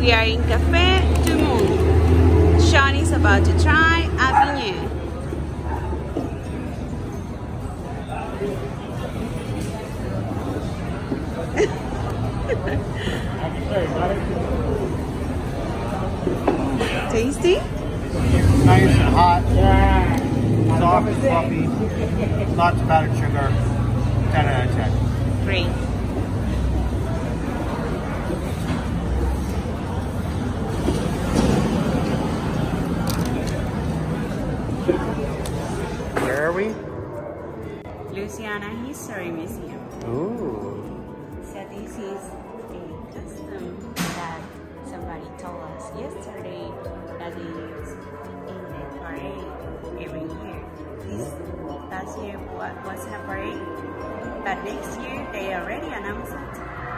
We are in Cafe du Monde. Sean is about to try a beignet. Tasty? Nice and hot. Soft and fluffy. Lots of powdered sugar. 10 out of 10. Great. Where are we? Louisiana History Museum. Ooh. So this is a custom that somebody told us yesterday that they use in the parade every year. This last year was a parade, but next year they already announced it.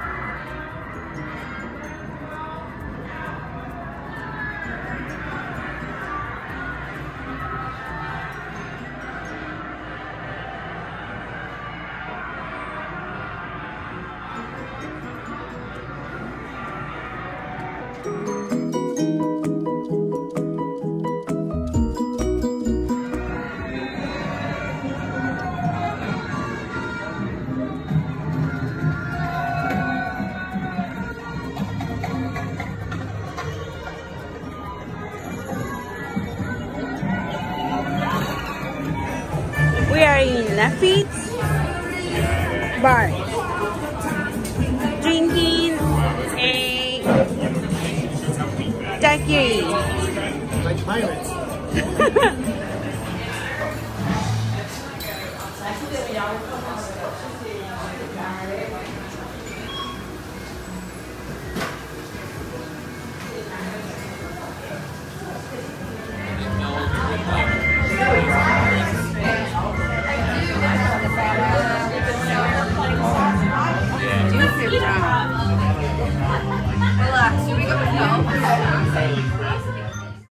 We are in Lafitte's bar, drinking a daiquiri. Like pirates.